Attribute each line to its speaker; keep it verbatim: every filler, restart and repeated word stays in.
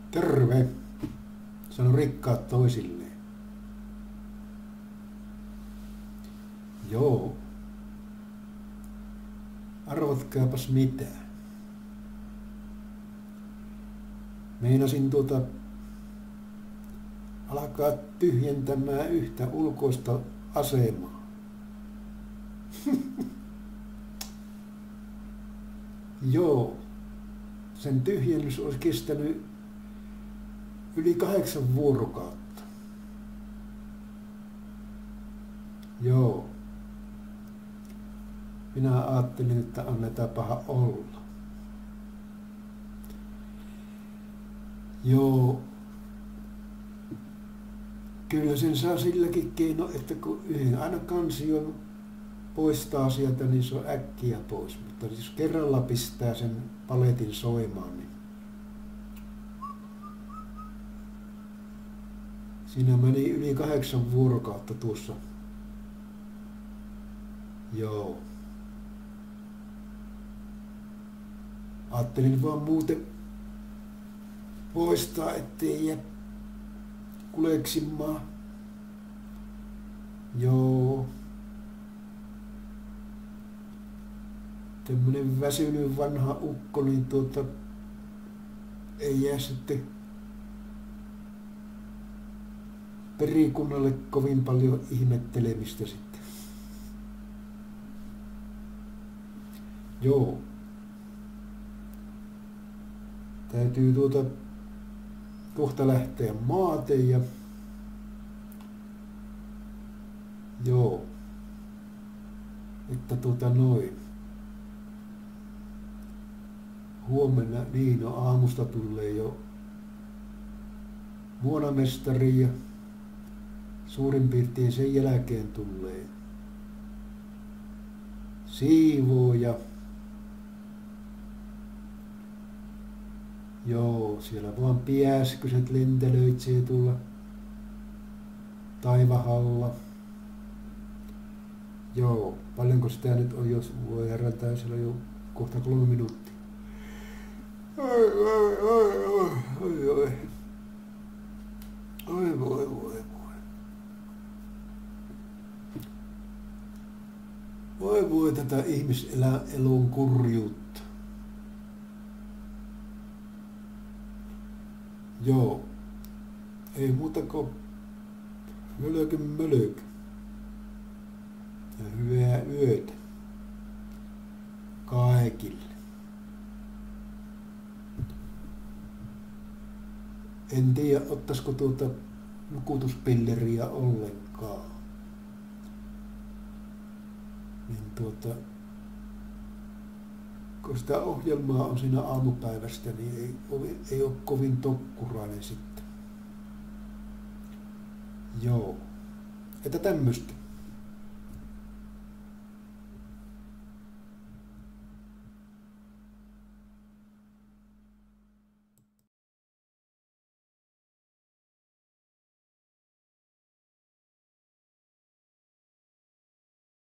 Speaker 1: Terve, sano rikkaat toisilleen. Joo. Arvatkaapas mitä. Meinasin tuota alkaa tyhjentämään yhtä ulkoista asemaa. Joo. Sen tyhjennys olisi kestänyt yli kahdeksan vuorokautta. Joo. Minä ajattelin, että annetaanpahan olla. Joo. Kyllä sen saa silläkin keino, että kun yhden aina kansion poistaa sieltä, niin se on äkkiä pois. Mutta jos kerralla pistää sen paletin soimaan, niin siinä meni yli kahdeksan vuorokautta tuossa. Joo. Ajattelin vaan muuten poistaa, ettei jää kuleksimaan. Joo. Tämmönen väsynyt vanha ukko, niin tuota ei jää sitten perikunnalle kovin paljon ihmettelemistä sitten. Joo. Täytyy tuota kohta lähteä maateen ja joo. Että tuota noin. Huomenna, niin no aamusta tulee jo muonamestari ja suurin piirtein sen jälkeen tulee siivooja. Joo, siellä vaan piäskyset lentelöitsee tuolla taivahalla. Joo, paljonko sitä nyt on, jos voi herraltaan siellä jo kohta kolme minuuttia. Oi, oi, oi, oi, oi, oi. Oi, voi, voi, voi. Voi, voi tätä ihmiselon kurjuutta. Joo. Ei muuta kuin mölökyn mölöky. Ja hyvää yötä kaikille. En tiedä, ottaisiko tuota nukutuspilleriä ollenkaan. Niin tuota, kun sitä ohjelmaa on siinä aamupäivästä, niin ei, ei ole kovin tokkurainen sitten. Joo. Että tämmöistä.